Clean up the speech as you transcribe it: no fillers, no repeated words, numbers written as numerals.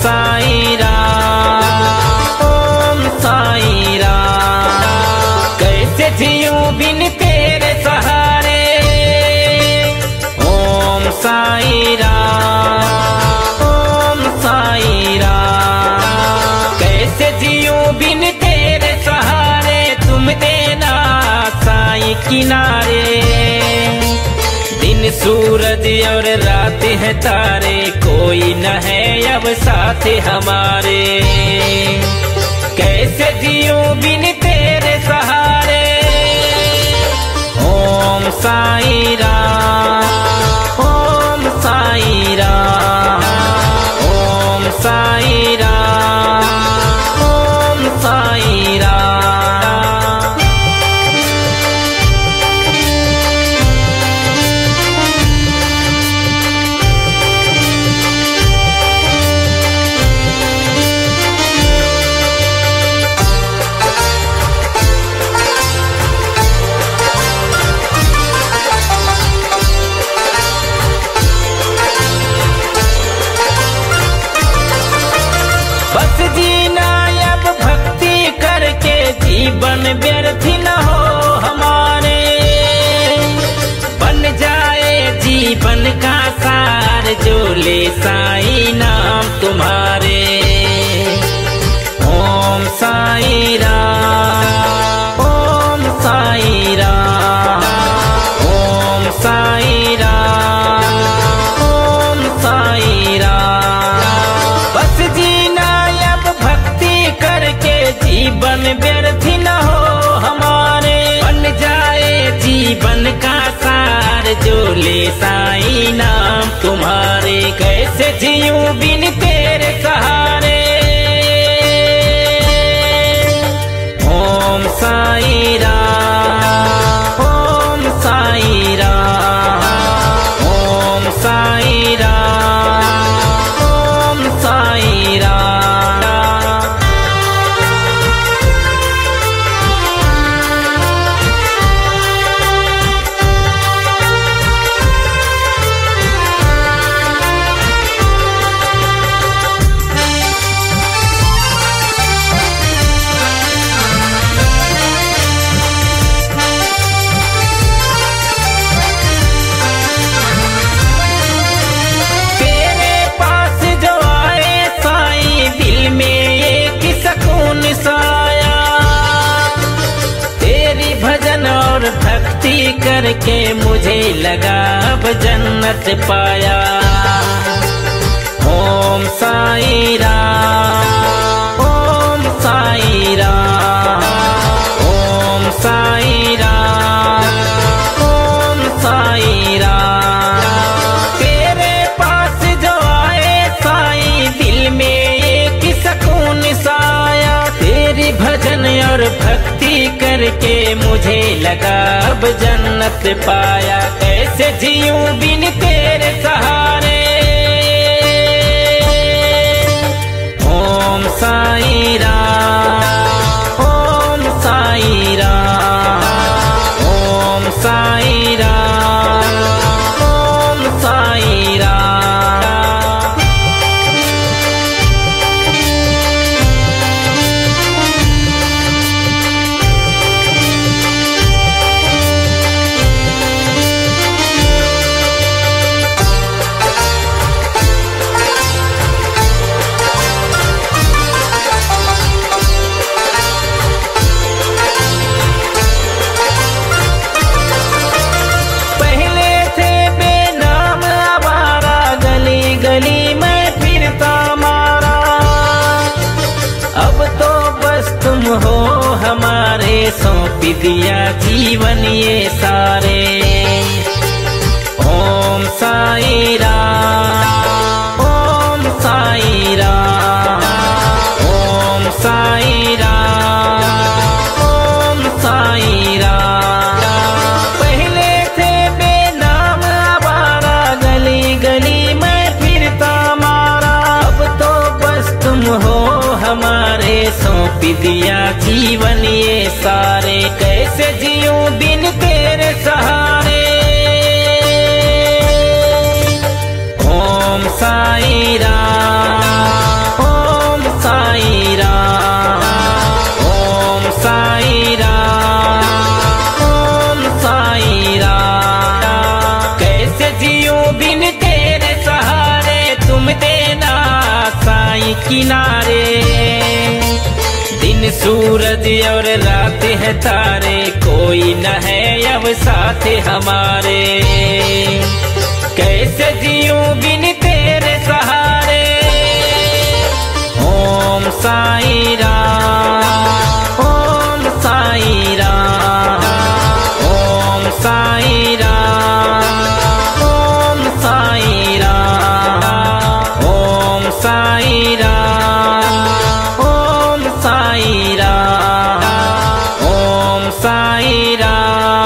साईं राम, ओम साईं राम। कैसे जीऊं बिन तेरे सहारे, ओम साईं राम, ओम साईं राम। कैसे जीऊं बिन तेरे सहारे, तुम देना साईं किनारे। दिन सूरज और रात है तारे, कोई न है अब साथ हमारे। कैसे जियूं बिन तेरे सहारे, ओम साईं राम, ओम साईं राम, ओम साईं राम, ओम साईं राम। बस जीना अब भक्ति करके, जीवन व्यर्थ न हो हमारे। बन जाए जीवन का सार, जो ले साईं नाम तुम्हारे। ओम साईं राम, ओम साईं राम, ओम साईं राम, ओम साईं राम। बस जीना करके, जीवन व्यर्थ न हो हमारे। बन जाए जीवन का सार, जो ले साईं नाम तुम्हारे। कैसे जीऊं बिन तेरे सहारे, ओम साईं राम, ओम साईं राम, ओम साईं राम, ओम साईं राम। साया तेरी भजन और भक्ति करके, मुझे लगा अब जन्नत पाया। ओम साईं राम, ओम साईं राम, ओम साईं राम, ओम साईं राम। तेरे पास जो आए साईं, दिल में एक सुकून साया। तेरी भजन और भक्ति करके, मुझे लगा अब जन्नत पाया। कैसे जीऊं बिन तेरे सहारे, ओम साईं राम, ओम साईं राम, ओम साईं राम, ओम साईं राम। हो हमारे, सौंप दिया जीवन ये सारे। ओम साईं राम, ओम साईं राम, ओम साईं राम, ओम साईं राम। पहले थे बेनाम आवारा, गली गली में फिरता मारा। अब तो बस तुम हो हमारे, सौंप दिया जीवन ये सारे। कैसे जीऊं बिन तेरे सहारे, ओम साईं राम, किनारे, दिन सूरज और रात है तारे, कोई न है अब साथ हमारे। कैसे जीऊं बिन तेरे सहारे। ओम साईं राम, ओम साईं राम, ओम साईं राम, ओम साईं राम, ओम साईं राम, ओम साईं राम, ओम साईं राम।